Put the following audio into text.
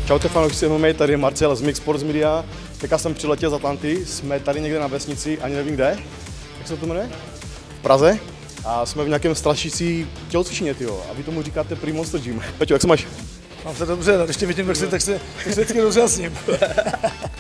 Čaute fanoušci MMA, tady je Marcel z Mix Sports Media. Teďka jsem přiletěl z Atlanty, jsme tady někde na vesnici, ani nevím kde. Jak se to jmenuje? V Praze. A jsme v nějakém strašící tělocvičně, tyjo. A vy tomu říkáte Prý Monster Gym. Peťo, jak se máš? Mám se dobře, když tě vidím, tak se vždycky rozjasním.